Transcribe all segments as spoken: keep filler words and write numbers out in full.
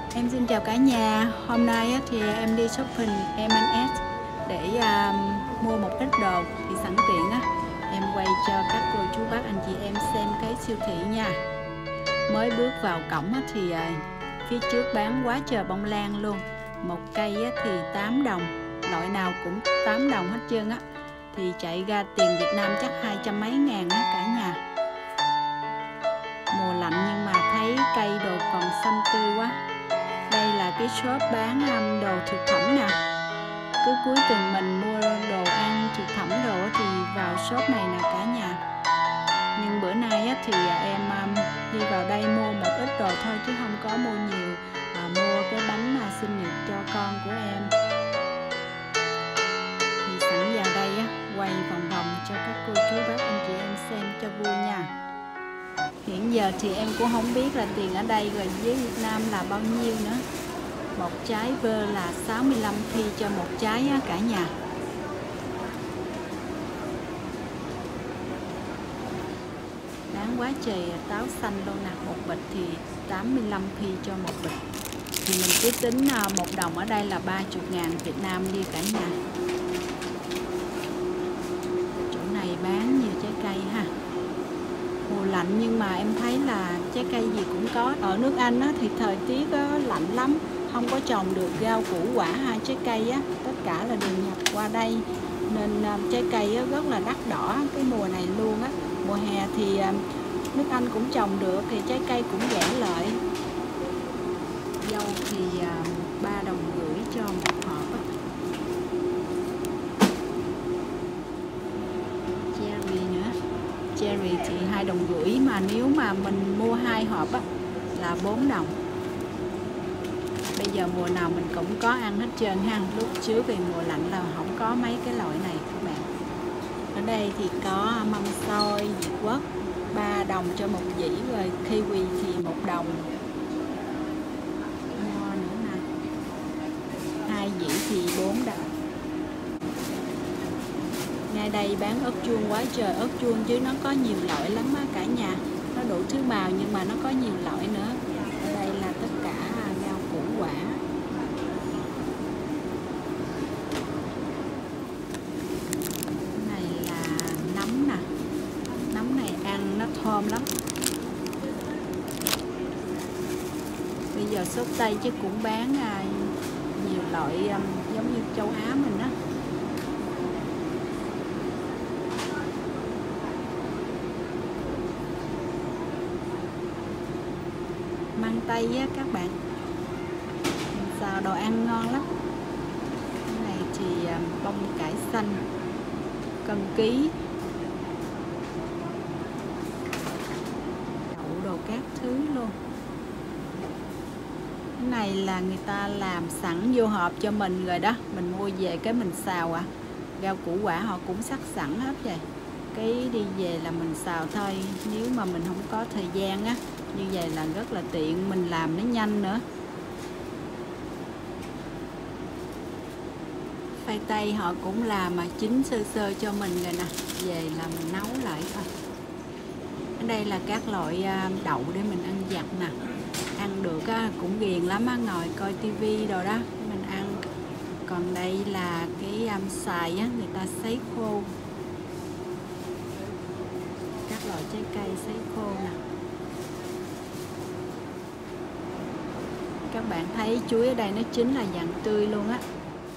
Em xin chào cả nhà. Hôm nay thì em đi shopping em and ét để uh, mua một ít đồ. Thì sẵn tiện á, em quay cho các cô chú bác anh chị em xem cái siêu thị nha. Mới bước vào cổng thì uh, phía trước bán quá trời bông lan luôn. Một cây thì tám đồng, loại nào cũng tám đồng hết trơn á. Thì chạy ra tiền Việt Nam chắc hai trăm mấy ngàn á cả nhà. Mùa lạnh nhưng mà thấy cây đồ còn xanh tươi quá. Đây là cái shop bán um, đồ thực phẩm nè. Cứ cuối tuần mình mua đồ ăn thực phẩm đồ thì vào shop này nè cả nhà. Nhưng bữa nay á, thì em um, đi vào đây mua một ít đồ thôi chứ không có mua nhiều. à, Mua cái bánh mà sinh nhật cho con của em. Thì sẵn vào đây á, quay vòng vòng cho các cô chú bác anh chị em xem cho vui nha. Hiện giờ thì em cũng không biết là tiền ở đây rồi với Việt Nam là bao nhiêu nữa. Một trái bơ là sáu mươi lăm phi cho một trái á, cả nhà. Đáng quá trời táo xanh luôn nè. Một bịch thì tám mươi lăm phi cho một bịch. Thì mình cứ tính một đồng ở đây là ba mươi ngàn Việt Nam đi cả nhà. Chỗ này bán nhiều trái cây ha. Mùa lạnh nhưng mà em thấy là trái cây gì cũng có. Ở nước Anh á, thì thời tiết á, lạnh lắm, không có trồng được rau củ quả hay trái cây á, tất cả là đều nhập qua đây nên um, trái cây á, rất là đắt đỏ cái mùa này luôn á. Mùa hè thì um, nước Anh cũng trồng được thì trái cây cũng rẻ lợi. Dâu thì ba um, đồng rưỡi cho một hộp á. Cherry nữa. Cherry thì hai đồng rưỡi mà nếu mà mình mua hai hộp á là bốn đồng. Bây giờ mùa nào mình cũng có ăn hết trơn ha. Lúc trước vì mùa lạnh là không có mấy cái loại này các bạn. Ở đây thì có mâm xôi Việt Quốc ba đồng cho một dĩ, rồi kiwi thì một đồng. Nho nữa nè, hai dĩ thì bốn đồng. Ngay đây bán ớt chuông quá trời ớt chuông chứ nó có nhiều loại lắm á cả nhà. Nó đủ thứ màu nhưng mà nó có nhiều loại nữa. Ở đây là tất cả rau củ quả. Cái này là nấm nè. Nấm này ăn nó thơm lắm. Bây giờ sốt Tây chứ cũng bán nhiều loại giống như châu Á mình á. Măng tây á các bạn, xào đồ ăn ngon lắm. Cái này thì bông cải xanh cân ký, đậu đồ các thứ luôn. Cái này là người ta làm sẵn vô hộp cho mình rồi đó, mình mua về cái mình xào à. Rau củ quả họ cũng sắc sẵn hết rồi, cái đi về là mình xào thôi. Nếu mà mình không có thời gian á, như vậy là rất là tiện, mình làm nó nhanh nữa. Khoai tây họ cũng làm mà chín sơ sơ cho mình rồi nè, về là mình nấu lại thôi. Ở đây là các loại đậu để mình ăn vặt nè. Ăn được á, cũng ghiền lắm á, ngồi coi tivi rồi đó mình ăn. Còn đây là cái um, xoài á, người ta sấy khô. Các loại trái cây sấy khô nè. Các bạn thấy chuối ở đây nó chín là dạng tươi luôn á.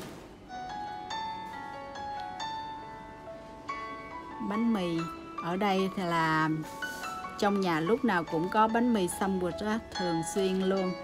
Bánh mì ở đây thì là trong nhà lúc nào cũng có bánh mì sandwich á, thường xuyên luôn.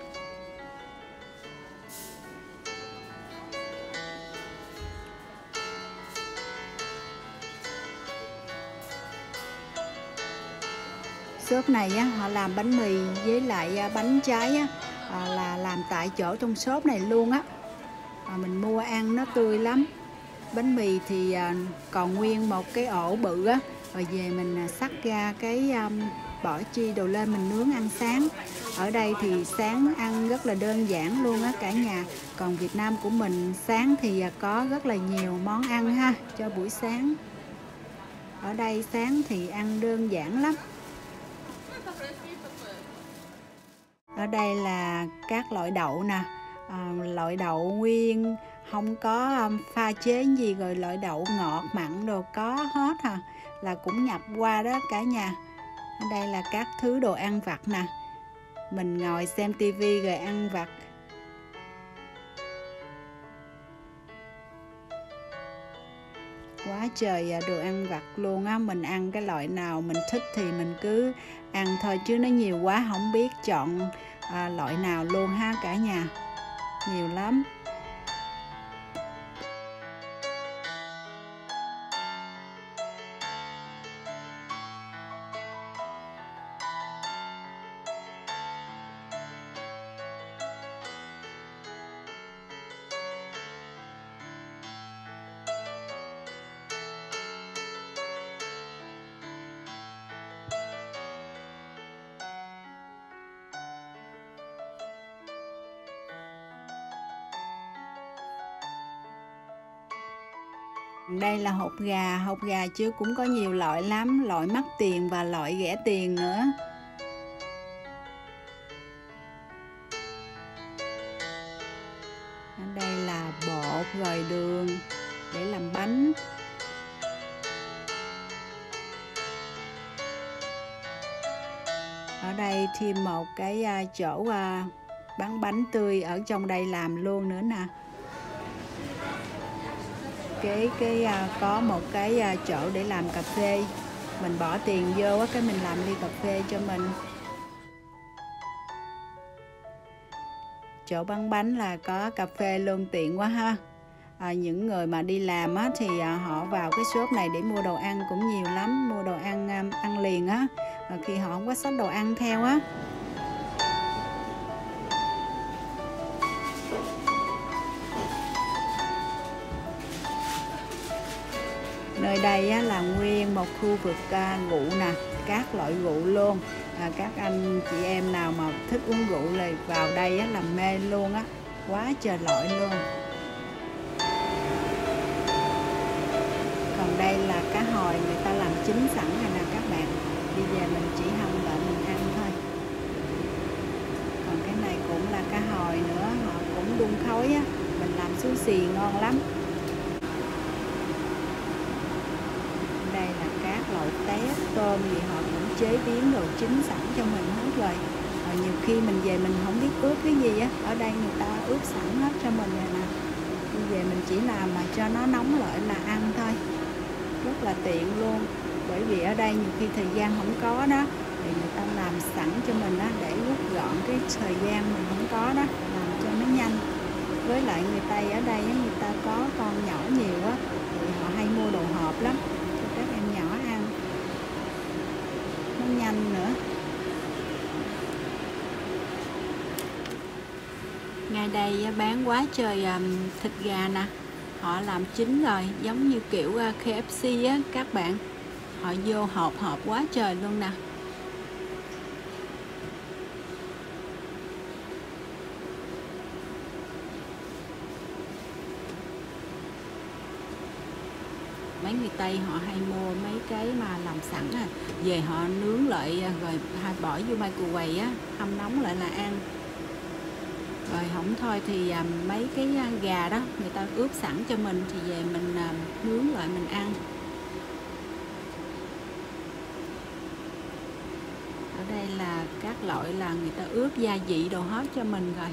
Shop này á, họ làm bánh mì với lại bánh trái á, là làm tại chỗ trong shop này luôn á. À, mình mua ăn nó tươi lắm. Bánh mì thì còn nguyên một cái ổ bự á, rồi về mình xắt ra cái um, bỏ chi đồ lên mình nướng ăn sáng. Ở đây thì sáng ăn rất là đơn giản luôn á cả nhà. Còn Việt Nam của mình sáng thì có rất là nhiều món ăn ha cho buổi sáng. Ở đây sáng thì ăn đơn giản lắm. Ở đây là các loại đậu nè, à, loại đậu nguyên, không có um, pha chế gì, rồi loại đậu ngọt mặn đồ có hết à, là cũng nhập qua đó cả nhà. Ở đây là các thứ đồ ăn vặt nè, mình ngồi xem tivi rồi ăn vặt. Quá trời đồ ăn vặt luôn á, mình ăn cái loại nào mình thích thì mình cứ ăn thôi, chứ nó nhiều quá không biết chọn à, loại nào luôn ha cả nhà, nhiều lắm. Đây là hột gà, hột gà chứ cũng có nhiều loại lắm, loại mắc tiền và loại rẻ tiền nữa. Ở đây là bột rồi đường để làm bánh. Ở đây thêm một cái chỗ bán bánh tươi ở trong đây làm luôn nữa nè. Cái cái có một cái chỗ để làm cà phê, mình bỏ tiền vô cái mình làm ly cà phê cho mình. Chỗ bán bánh là có cà phê luôn, tiện quá ha. À, những người mà đi làm á, thì họ vào cái shop này để mua đồ ăn cũng nhiều lắm, mua đồ ăn ăn liền á, khi họ không có xách đồ ăn theo á. Nơi đây á, là nguyên một khu vực à, rượu nè, các loại rượu luôn. À, các anh chị em nào mà thích uống rượu thì vào đây á, là mê luôn á, quá trời loại luôn. Còn đây là cá hồi người ta làm chín sẵn rồi nè các bạn, đi về mình chỉ hâm lại mình ăn thôi. Còn cái này cũng là cá hồi nữa, họ cũng đun khói á, mình làm xú xì ngon lắm. Đây là các loại tép, tôm gì họ cũng chế biến đồ chín sẵn cho mình hết rồi. Rồi nhiều khi mình về mình không biết ướp cái gì á, ở đây người ta ướp sẵn hết cho mình rồi nè. Đi về mình chỉ làm mà cho nó nóng lại là ăn thôi, rất là tiện luôn. Bởi vì ở đây nhiều khi thời gian không có đó, thì người ta làm sẵn cho mình á, để rút gọn cái thời gian mình không có đó, làm cho nó nhanh. Với lại người Tây ở đây người ta có con nhỏ nhiều á, thì họ hay mua đồ hộp lắm cho các em nhỏ ăn, nó nhanh nữa. Ngay đây bán quá trời thịt gà nè, họ làm chín rồi, giống như kiểu K F C á các bạn, họ vô hộp hộp quá trời luôn nè. Mấy người Tây họ hay mua mấy cái mà làm sẵn à, về họ nướng lại rồi bỏ vô microwave á, hâm nóng lại là ăn. Rồi không thôi thì à, mấy cái gà đó người ta ướp sẵn cho mình, thì về mình à, nướng lại mình ăn. Ở đây là các loại là người ta ướp gia vị đồ hết cho mình rồi.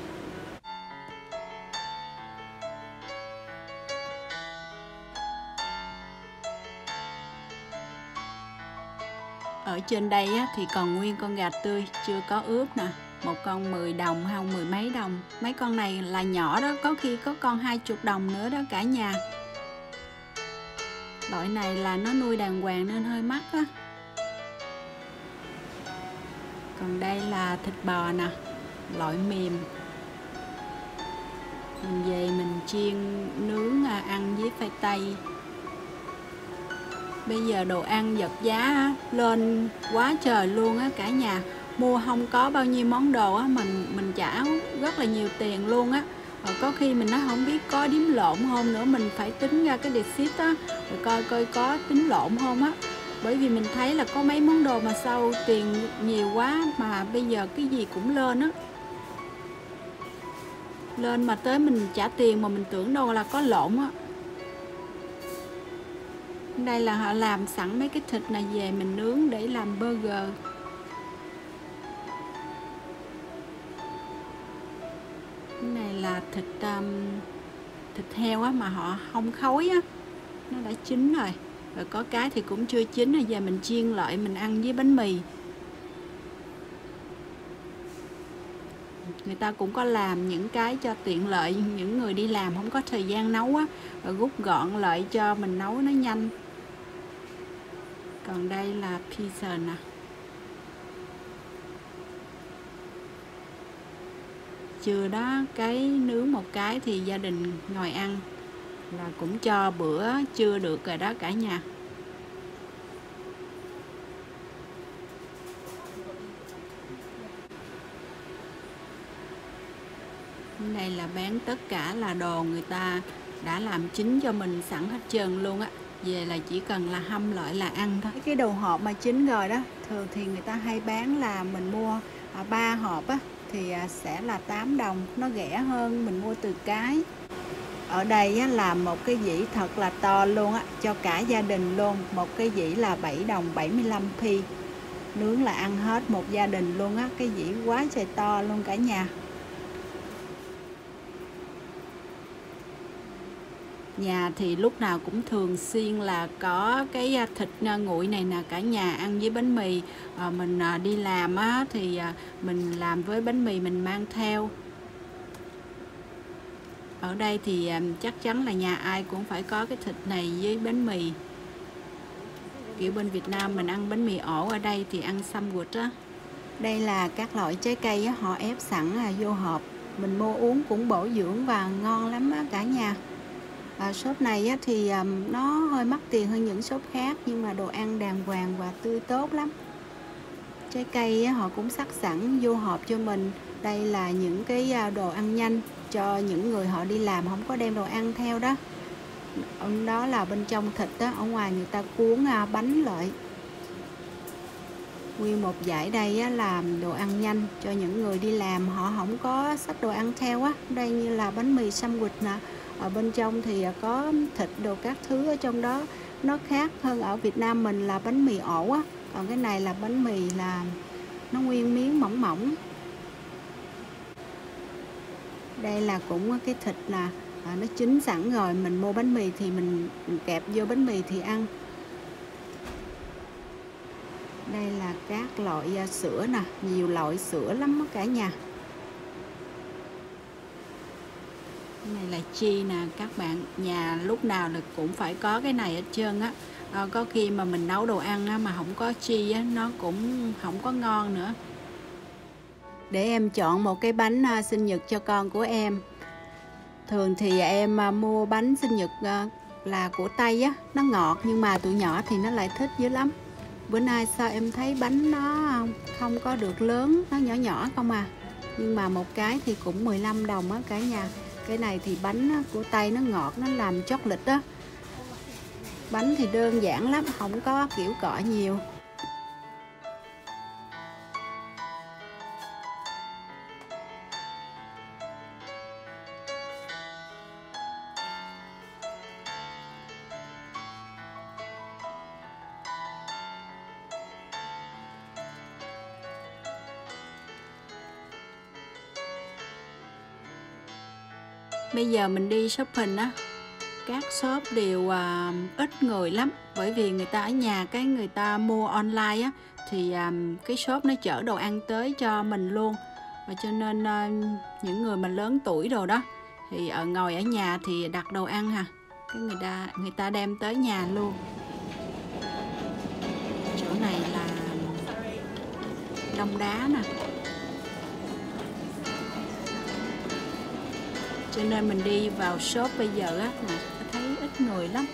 Ở trên đây á, thì còn nguyên con gà tươi chưa có ướp nè, một con mười đồng hay mười mấy đồng. Mấy con này là nhỏ đó, có khi có con hai chục đồng nữa đó cả nhà. Loại này là nó nuôi đàng hoàng nên hơi mắc á. Còn đây là thịt bò nè, loại mềm. Mình về mình chiên nướng ăn với khoai tây. Bây giờ đồ ăn vật giá lên quá trời luôn á cả nhà. Mua không có bao nhiêu món đồ á, mình mình trả rất là nhiều tiền luôn á. Rồi có khi mình nói không biết có đếm lộn không nữa, mình phải tính ra cái receipt á, rồi coi coi có tính lộn không á. Bởi vì mình thấy là có mấy món đồ mà sao tiền nhiều quá mà bây giờ cái gì cũng lên á. Lên mà tới mình trả tiền mà mình tưởng đâu là có lộn á. Đây là họ làm sẵn mấy cái thịt này về mình nướng để làm burger. Cái này là thịt um, thịt heo á mà họ không khói á, nó đã chín rồi. Rồi có cái thì cũng chưa chín, rồi giờ mình chiên lại mình ăn với bánh mì. Người ta cũng có làm những cái cho tiện lợi những người đi làm không có thời gian nấu á, rồi rút gọn lại cho mình nấu nó nhanh. Còn đây là pizza nè. Trưa đó cái nướng một cái thì gia đình ngồi ăn là cũng cho bữa trưa được rồi đó cả nhà. Đây là bán tất cả là đồ người ta đã làm chín cho mình sẵn hết trơn luôn á. Về là chỉ cần là hâm lại là ăn thôi. Cái đồ hộp mà chín rồi đó, thường thì người ta hay bán là mình mua ba hộp á thì sẽ là tám đồng, nó rẻ hơn mình mua từ cái. Ở đây á, là một cái dĩ thật là to luôn á, cho cả gia đình luôn. Một cái dĩ là bảy đồng bảy mươi lăm pi. Nướng là ăn hết một gia đình luôn á, cái dĩ quá trời to luôn cả nhà. Nhà thì lúc nào cũng thường xuyên là có cái thịt nguội này nè cả nhà, ăn với bánh mì. À, mình đi làm á, thì mình làm với bánh mì mình mang theo. Ở đây thì chắc chắn là nhà ai cũng phải có cái thịt này với bánh mì. Kiểu bên Việt Nam mình ăn bánh mì ổ, ở đây thì ăn sandwich á. Đây là các loại trái cây á, họ ép sẵn vô hộp. Mình mua uống cũng bổ dưỡng và ngon lắm á cả nhà. À, shop này á, thì um, nó hơi mắc tiền hơn những shop khác, nhưng mà đồ ăn đàng hoàng và tươi tốt lắm. Trái cây á, họ cũng sắc sẵn vô hộp cho mình. Đây là những cái đồ ăn nhanh cho những người họ đi làm không có đem đồ ăn theo đó. Đó là bên trong thịt đó, ở ngoài người ta cuốn bánh lại. Nguyên một dãy đây á, là đồ ăn nhanh cho những người đi làm họ không có xách đồ ăn theo á. Đây như là bánh mì sandwich nè. Ở bên trong thì có thịt đồ các thứ ở trong đó. Nó khác hơn ở Việt Nam mình là bánh mì ổ á. Còn cái này là bánh mì là nó nguyên miếng mỏng mỏng. Đây là cũng cái thịt là à, nó chín sẵn rồi. Mình mua bánh mì thì mình, mình kẹp vô bánh mì thì ăn. Đây là các loại uh, sữa nè. Nhiều loại sữa lắm đó cả nhà. Cái này là chi nè các bạn. Nhà lúc nào là cũng phải có cái này hết trơn á. À, có khi mà mình nấu đồ ăn á, mà không có chi á, nó cũng không có ngon nữa. Để em chọn một cái bánh uh, sinh nhật cho con của em. Thường thì em uh, mua bánh sinh nhật uh, là của Tây á. Nó ngọt nhưng mà tụi nhỏ thì nó lại thích dữ lắm. Bữa nay sao em thấy bánh nó không có được lớn, nó nhỏ nhỏ không à. Nhưng mà một cái thì cũng mười lăm đồng á cả nhà. Cái này thì bánh của Tây nó ngọt, nó làm chocolate đó. Bánh thì đơn giản lắm, không có kiểu cọ nhiều. Bây giờ mình đi shopping á, các shop đều uh, ít người lắm. Bởi vì người ta ở nhà, cái người ta mua online á, thì um, cái shop nó chở đồ ăn tới cho mình luôn. Và cho nên uh, những người mà lớn tuổi đồ đó thì ở ngồi ở nhà thì đặt đồ ăn ha, cái người ta người ta đem tới nhà luôn. Chỗ này là đông đá nè, cho nên mình đi vào shop bây giờ á mà thấy ít người lắm.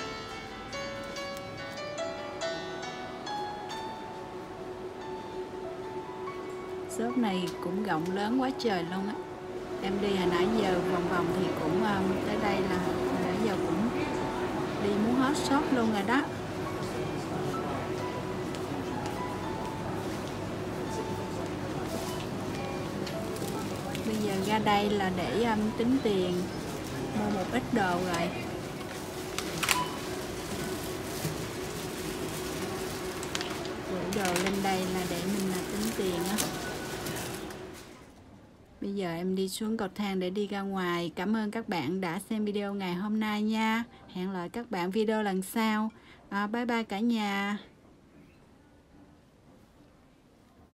Shop này cũng rộng lớn quá trời luôn á. Em đi hồi nãy giờ vòng vòng thì cũng um, tới đây là nãy giờ cũng đi muốn hết shop luôn rồi đó. Giờ ra đây là để um, tính tiền, mua một ít đồ rồi. Gửi đồ lên đây là để mình là tính tiền á. Bây giờ em đi xuống cầu thang để đi ra ngoài. Cảm ơn các bạn đã xem video ngày hôm nay nha. Hẹn lại các bạn video lần sau. À, bye bye cả nhà.